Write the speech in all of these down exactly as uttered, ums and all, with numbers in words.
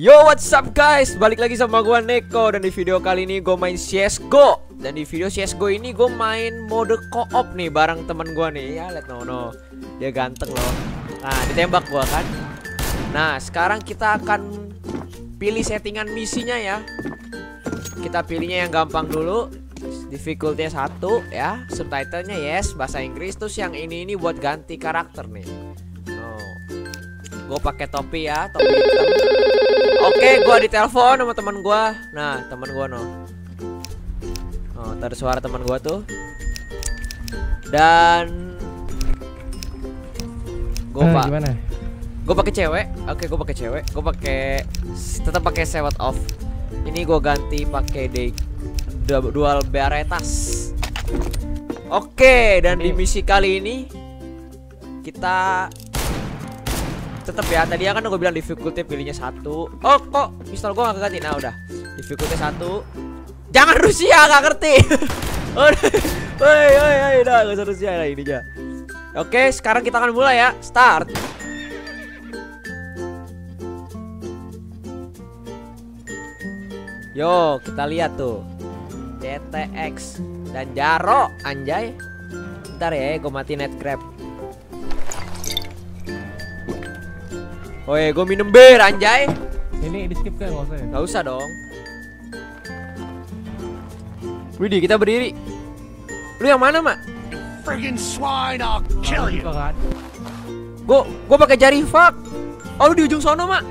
Yo, what's up guys? Balik lagi sama gua Neko. Dan di video kali ini gue main C S G O. Dan di video C S G O ini gue main mode co-op nih bareng temen gua nih. Ya, lihat no no. Dia ganteng loh. Nah, ditembak gua kan. Nah, sekarang kita akan pilih settingan misinya ya. Kita pilihnya yang gampang dulu. Difficulty satu ya. Subtitlenya yes, bahasa Inggris. Terus yang ini ini buat ganti karakter nih. No. Gue pakai topi ya, topi hitam. Oke, gua ditelepon sama teman gua. Nah, teman gua no. Oh, ada suara teman gua tuh. Dan gua nah, pak. Gimana? Gua pakai cewek. Oke, gua pakai cewek. Gua pakai tetap pakai sewot off. Ini gua ganti pakai de dual beretas. Oke, dan di misi kali ini kita tetap ya, tadi kan gue bilang difficulty pilihnya satu. Oh kok pistol gue gak keganti. Nah udah difficulty satu. Jangan Rusia, gak ngerti. Woi woi woi udah gak usah Rusia lah ini aja. Oke, sekarang kita akan mulai ya. Start. Yo, kita lihat tuh D T X dan Jaro anjay. Bentar ya, gue mati net grab. Woi, gue minum bir anjay. Ini di skip kan nggak usah ya? Nggak usah dong. Widih, kita berdiri. Lu yang mana, Mak? Friggin' swine, I'll kill you. Gue gue pakai jari fuck. Oh, lu di ujung sono, Mak.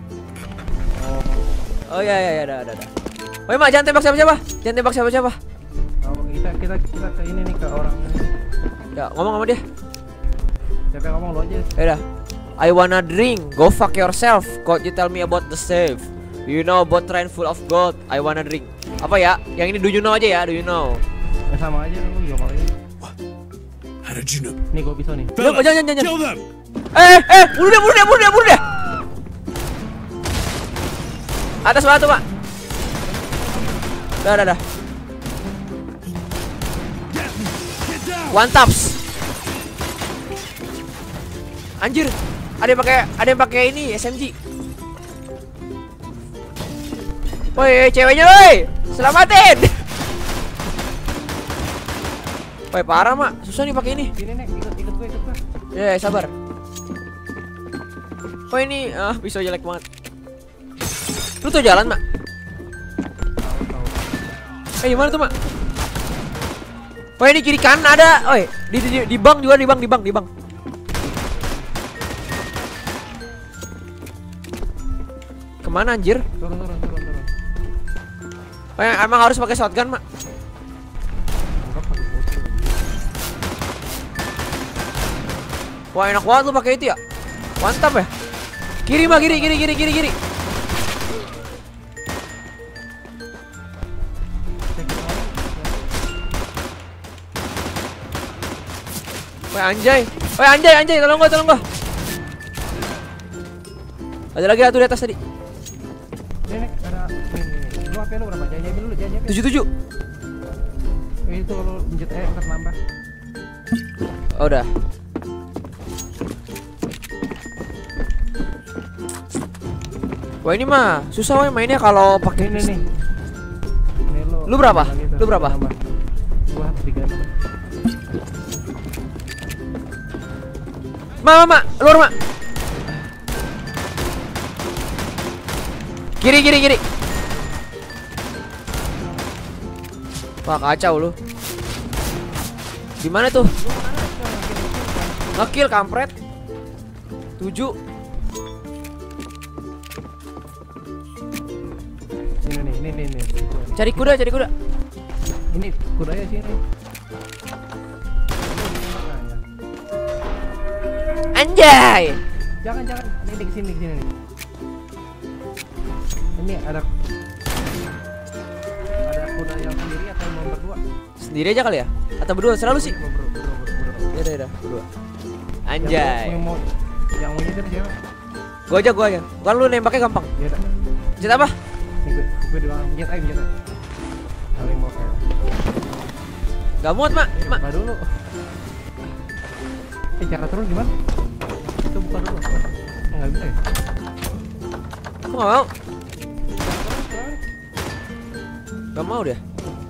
Oh iya iya iya, ada ada ada. Woi, Mak, jangan tembak siapa-siapa. Jangan tembak siapa-siapa. Oh, kita kita kita ke ini nih, ke orang ini. Ya, ngomong sama dia. Siapa yang ngomong, lo aja. Ya udah. I wanna drink. Go fuck yourself. Could you tell me about the save? Do you know about train full of gold? I wanna drink. Apa ya? Yang ini do you know aja ya. Do you know? Ya, sama aja lu juga pakai. How did you know? Nih gue pisau nih. Jangan jangan jangan. Kill them. Eh eh, bunuh dia bunuh dia bunuh dia bunuh dia. Atas batu, Pak. Dah dah dah. One taps. Anjir, ada yang pakai ada yang pakai ini S M G. Woi, ceweknya woi, selamatin. Woi, parah Mak, susah nih pakai ini. Sini nek, ikut ikut gue ikut gue. Ya, yeah, sabar. Woi ini, ah pisau jelek banget. Lu tuh jalan Mak? Eh gimana tuh Mak? Woi ini kiri kanan ada, woi di di, di bank juga di bank di bank di bank. Kemana anjir? Turun turun turun turun. Oh, ya, emang harus pakai shotgun, Mak? Enggak pakai botol. Wah, enak banget lu pakai itu ya. Mantap ya. Kiri, Mak, kiri, kiri, kiri, kiri, kiri. Wah, anjay. Wah, anjay, anjay, tolong gua, tolong gua. Ada lagi satu di atas tadi. Nih, nek, ada nih, nih, nih. Lu H P lu berapa? Jangan jangan dulu, jangan jangan. tujuh tujuh. Eh, itu kalau pencet E ntar nambah. Oh, udah. Wah, ini mah susah woy mainnya kalau pakai Ini nih. Nih lu. Lu berapa? Lagi tuh, Lu berapa? nambah. Gua tiga. Ma, ma, ma, luar, Ma. Kiri, kiri, kiri. Wah, kacau lu. Gimana tuh? Ngekill kampret. tujuh. Ini nih, ini nih, nih. Cari kuda, cari kuda. Ini kudanya sini. Anjay. Jangan jangan, ini di sini di sini nih. Ini ada ada kuda yang sendiri atau yang berdua? Sendiri aja kali ya? Atau berdua? Selalu sih. Berdua, berdua, berdua, berdua. Ya udah, udah, berdua. Yang Anjay. mau, yang mau yang mau nyetir siapa? Gua aja, gua aja. Kan lu nembaknya gampang. Ya udah. Cet apa? Nih gue gue di belakang jet aja jet aja. Saling mau kayak. Gak muat, Mak. Eh, Mak. buka dulu. Eh cara turun gimana? Itu buka dulu. Enggak bisa ya? Aku nggak mau. Gak mau dia.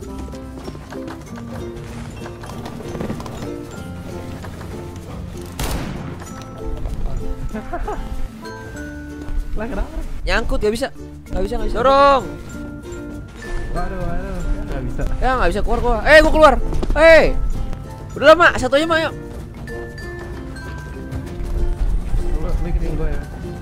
Lah kenapa? Nyangkut gak bisa. Gak bisa, gak bisa. Dorong. Waduh, waduh. Gak bisa. Ya gak bisa keluar gua. Eh gua keluar. Eh. Udah lama, satu aja mah yuk. Lu bikin gue ya.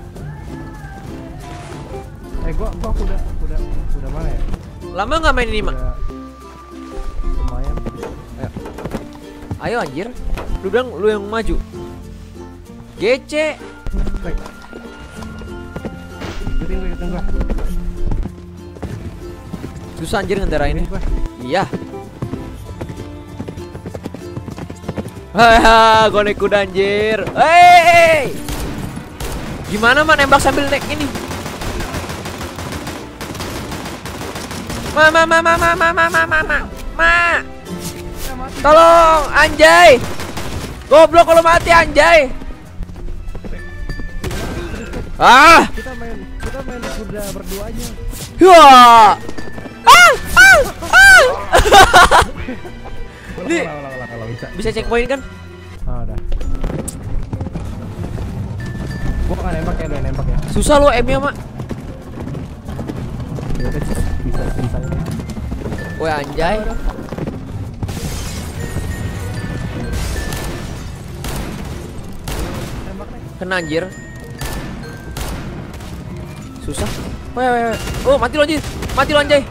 Eh gua gua udah udah udah mana ya? Lama nggak main ini mak? Udah lumayan. Ayo. Ayo anjir. Lu bilang lu yang maju. G C. Baik. Ikutin gue, ikutin gue. Susah anjir ngendarainnya. Ikutin gue. Iya. Hahaha, gue naik kuda anjir. Hei. Gimana mah nembak sambil naik ini? Ma ma ma ma ma ma ma ma ma ma. Ma. Tolong anjay. Goblok kalau mati anjay. Ah. Kita main kita main kuda berdua aja. Wah. Ah. Ah. Ah. Di- Ulang, ulang, ulang, kalau bisa. Bisa checkpoint kan? Ah, udah. Gua nggak nembak ya, lu yang nembak ya. Susah lo M-nya mak. Ya udah, bisa bisa ini. Woi anjay. Nembak nih. Kena anjir. Susah. Woi woi woi. Oh mati lo anjir. Mati lo anjay.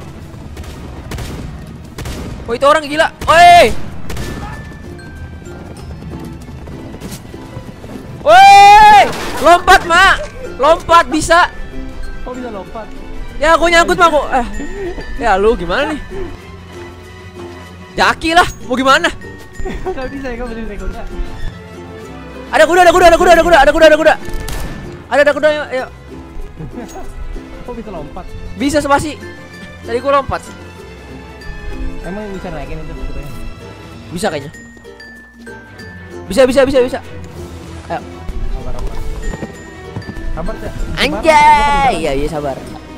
Oh itu orang gila. Woi. Woi. Lompat mak. Lompat bisa. Oh bisa lompat. Ya aku nyangkut mak kok. Eh. Ya lu gimana nih? Jaki lah. Mau gimana? Gak bisa, gak bisa naik kuda. Ada kuda, ada kuda, ada kuda, ada kuda, ada kuda, ada kuda. Ada ada kuda, ayo, ayo. Kok bisa lompat? Bisa spasi. Tadi gua lompat. Emang bisa naikin itu kudanya? Bisa kayaknya. Bisa, bisa, bisa, bisa. Ayo. Sabar, sabar. Sabar ya. Anjay. Iya, iya sabar.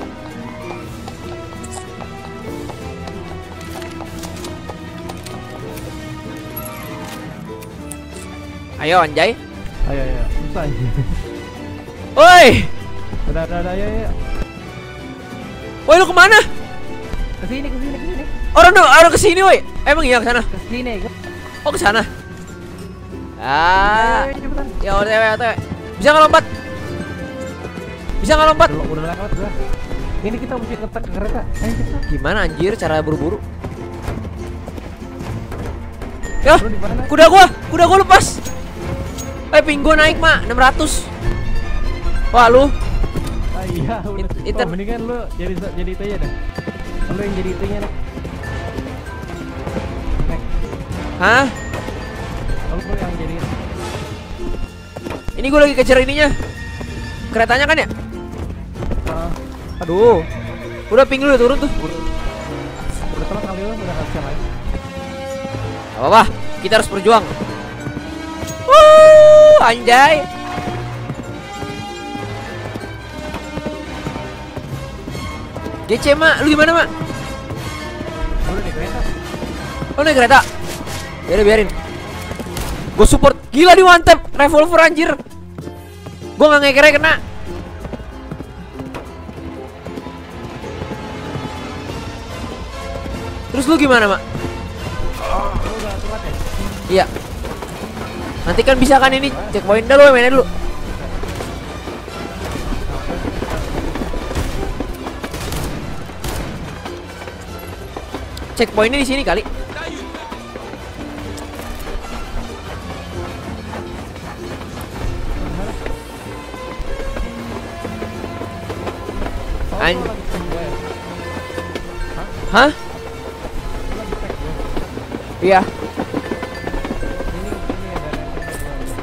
Ayo anjay. Ayo, ayo. Susah anjir. Woi. Udah, udah, udah, ayo, ayo. Woi lu kemana? Kesini, kesini, kesini. Orang tuh, orang kesini woi. Emang iya kesana? Kesini. Oh kesana. Ah. Ayo, ayo, cepetan. Ya O T W, O T W. Bisa nggak lompat? Bisa nggak lompat? Udah, udah lewat udah. Ini kita mesti ngetek ke kereta. Ayo cepetan. Gimana anjir cara buru-buru? Ya, Lu di mana? kuda gua, kuda gua lepas. Eh, ping gua naik, Mak, enam ratus. Wah, lu. Ah iya, udah. It- it- Oh, mendingan lu jadi jadi itu aja dah. Lu yang jadi itunya nih. Nek, Hah? lu lu yang jadi Ini gua lagi kejar ininya. Keretanya kan ya? uh, Aduh. Udah ping lu udah turun tuh. udah telat kali lu udah kasih lagi. Gak apa-apa, kita harus berjuang. Wuh, anjay. G C, Mak, lu gimana, Mak? Udah di kereta. Oh, naik kereta. Biarin, biarin. Gue support. Gila di one tap revolver anjir. Gue nggak ngekernya kena. Terus lu gimana, Mak? Lu udah telat ya? Iya. Nanti kan bisa kan ini checkpoint dah lu mainnya dulu. Checkpointnya di sini kali. Oh, An- lu lagi tag gue ya? Hah? Lu lagi tag gue. Iya. Ini ini ada ada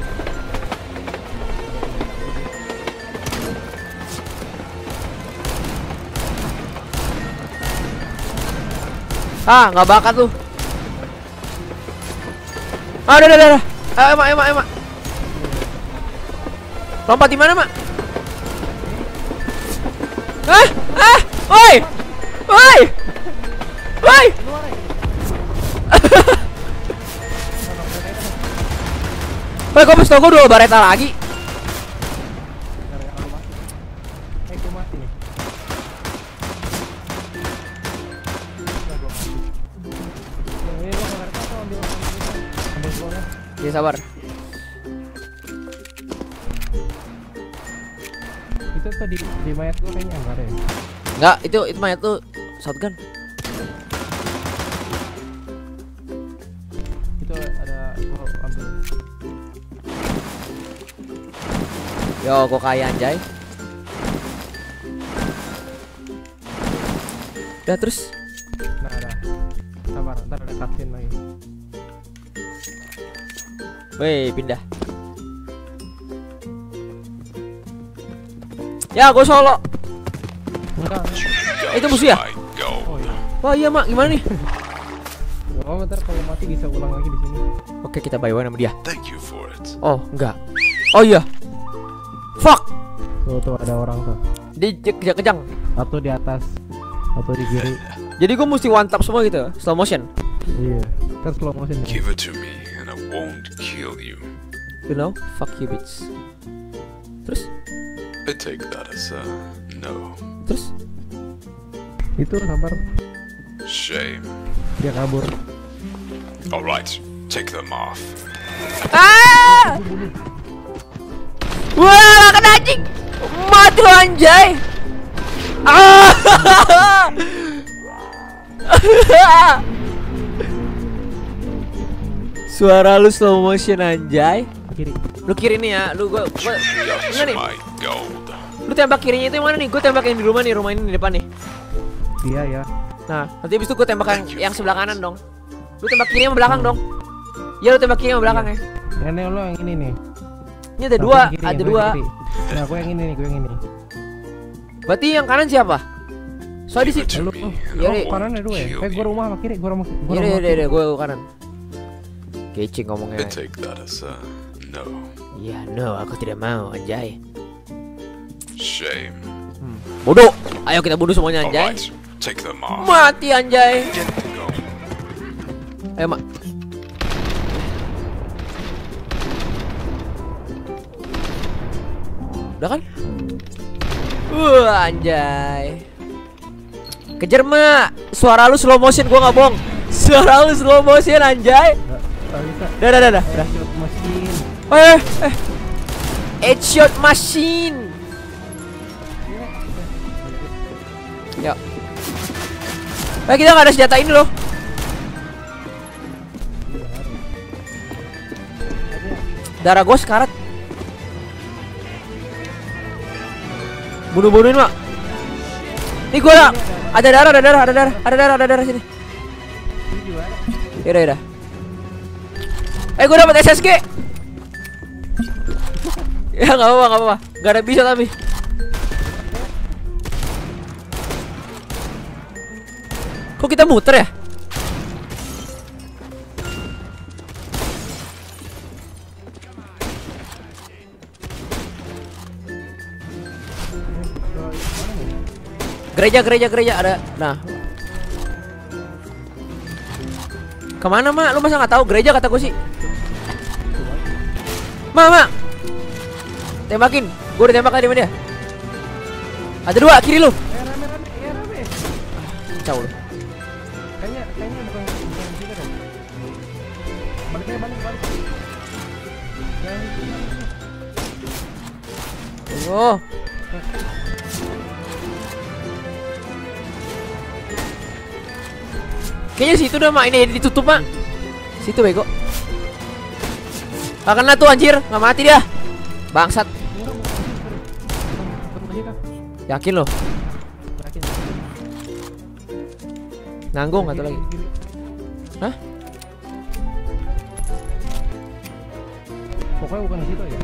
Ah, nggak bakat lu. Ah, udah, udah, udah. Ayo, Mak, ayo, Mak, ayo, Mak. Lompat di mana, Mak? Ah, ah, woi, woi, woi. Woi, kok pistol gue dua bareta lagi? Eh, gue mati nih. Ini lo nggak ada apa ambil ambil boleh. Ya sabar. Itu tuh di di mayat gue kayaknya enggak ada ya. Enggak, itu itu mayat tuh shotgun. Itu ada gue ambil. Yo, kok kaya anjay. Udah terus. Nah, ada. Sabar, ntar ada cutscene lagi. Weh, pindah. Ya, gue solo. Enggak. Eh, itu musuh ya? My gold. Oh iya. Wah, iya, Mak. Gimana nih? Oh, bentar kalau mati bisa ulang lagi di sini. Oke, kita buy one sama dia. Thank you for it. Oh, enggak. Oh iya. Fuck. Tuh, tuh ada orang tuh. Dia kejang-kejang. Satu di atas, satu di kiri. Jadi gue mesti one tap semua gitu, slow motion. Iya. Kan slow motion ya. Give it to me, and I won't kill you. You know? Fuck you, bitch. Terus? I take that as a no. Terus? Itu sabar, Shame. dia kabur. All right, take them off. Ah! Wah, kena anjing. Mati lo anjay. Ah! Suara lu slow motion anjay. Kiri. Lu kiri nih ya, lu gua, gua Got enggak nih. my gold. Lu tembak kirinya itu yang mana nih? Gue tembak yang di rumah nih, rumah ini di depan nih. Iya ya. Nah, nanti habis itu gue tembak yang, yang sebelah kanan dong. Lu tembak kiri sama belakang dong. Ya lu tembak kiri sama belakang ya. Nenek lo yang ini nih. Ini ada Nah, dua, gue yang kiri, ada gue yang dua. kiri. Nah, gue yang ini nih, gue yang ini. Berarti yang kanan siapa? Soalnya di Give it sini. to Lu, me, oh, and iya, oh, iya. I kanan ada won't dua ya. kill Eh, gue you. rumah sama kiri, gue rumah, gue Iya rumah. deh, iya kiri. deh, gue kanan. Kecing ngomongnya. I take that as a no. Iya, no, aku tidak mau anjay. Shame. Bodoh. Ayo kita bunuh semuanya All anjay. right, take them off. Mati anjay. Get to go. Ayo, Mak. Udah kan? Wah, anjay. Kejar, Mak. Suara lu slow motion, gua nggak bohong. Suara lu slow motion anjay. Nggak bisa. Dah, dah, dah, dah. Dah. Shot mesin. Eh, eh. Headshot machine. Yuk. Eh, kita nggak ada senjata ini loh. Darah gue sekarat. Bunuh-bunuhin, Mak. Nih gue ada, ada darah, ada darah, ada darah, ada darah, ada darah sini. Yaudah, yaudah. Eh, gue dapet S S G. Ya nggak apa-apa, nggak apa-apa. Gak ada bisa tapi. Kok kita muter ya? Gereja, gereja, gereja ada. Nah, kemana, Mak? Lu masa nggak tahu gereja kata gue sih? Mak, Mak, tembakin. Gue udah tembak tadi sama dia. Ada dua kiri lu. Eh, rame, rame, ya rame. Kacau lu. Kayaknya, kayaknya bukan bukan di situ deh. Baliknya balik, balik. Jangan di sini. Oh. Kayaknya situ dah, Mak. Ini ditutup, Mak. Situ bego. Gak kena tuh anjir, nggak mati dia. Bangsat. Enggak, bukan di situ. Bukan di situ. Yakin lo? Yakin. Nanggung atau lagi? Kiri. Hah? Pokoknya bukan di situ ya.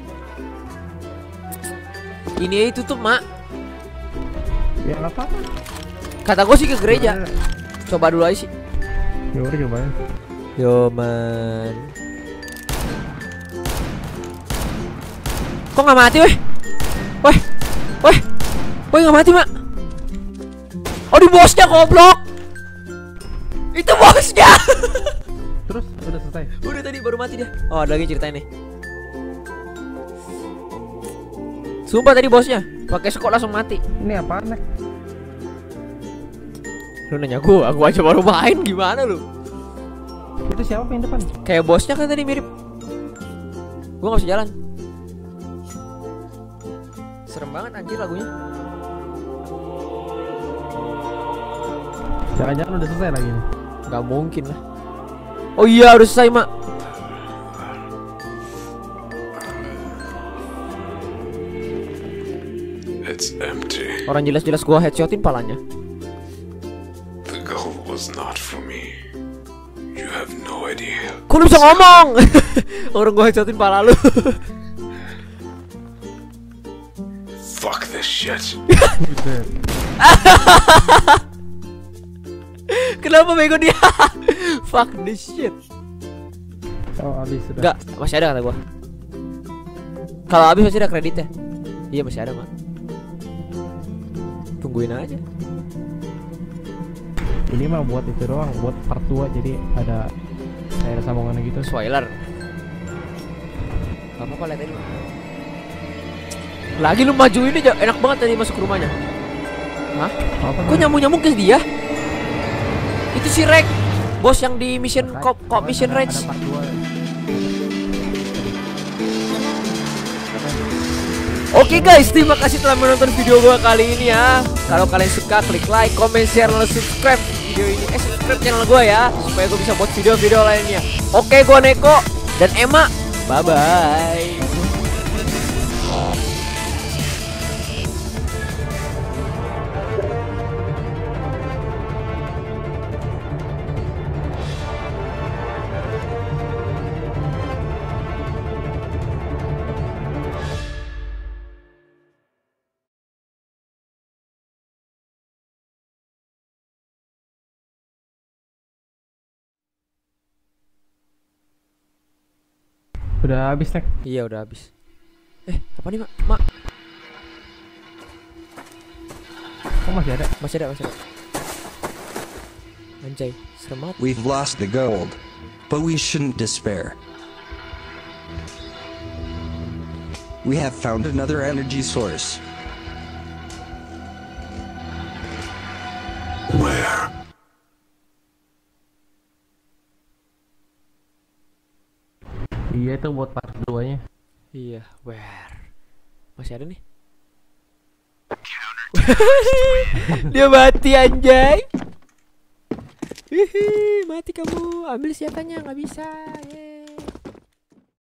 Ini aja tutup, Mak. Ya nggak apa-apa. Kata gue sih ke gereja. Coba dulu aja sih. Ya udah cobain. Yo man. Kok nggak mati, weh? Weh, weh, weh nggak mati, Mak. Oh, di bosnya goblok. Itu bosnya. Terus udah selesai. Udah tadi baru mati dia. Oh, ada lagi ceritanya nih. Sumpah tadi bosnya pakai skop langsung mati. Ini apaan nek? Lu nanya gua, gua aja baru main, gimana lu? Itu siapa yang depan? Kayak bosnya kan tadi mirip. Gua nggak bisa jalan. Serem banget anjir lagunya. Jangan-jangan udah selesai lagi nih. Gak mungkin lah. Oh iya udah selesai mak. It's empty. Orang jelas-jelas gua headshotin palanya. The gold was not for me. You have no idea. Kok lu bisa ngomong? Orang gua headshotin pala lu. Fuck this shit. Buset. Kenapa bego dia? Fuck this shit. Oh habis sudah. Enggak, masih ada kata gua. Kalau habis masih ada kreditnya. Iya masih ada mak. Tungguin aja. Ini mah buat itu doang, buat part dua jadi ada daerah sambungannya gitu. Spoiler. Gak apa-apa lihat aja. Lagi lu majuin aja, enak banget tadi masuk ke rumahnya. Hah? Apa Kok nyambung-nyambung ke dia? Itu si Rek, bos yang di mission kop kop mission ada, range. ada part dua. Oke guys, terima kasih telah menonton video gua kali ini ya. Kalau kalian suka klik like, comment, share, dan subscribe video ini. Eh subscribe channel gua ya, supaya gua bisa buat video-video lainnya. Oke, gua Neko dan Emma. Bye bye. Udah habis nek. Iya udah habis. Eh apa nih mak? Mak Kok masih ada? masih ada masih ada. Anjay, serem banget. We've lost the gold, but we shouldn't despair. We have found another energy source. Where? Iya itu buat part dua nya. Iya, where? Masih ada nih. Dia mati anjay. Hihi, mati kamu. Ambil senjatanya, nggak bisa. Yeay.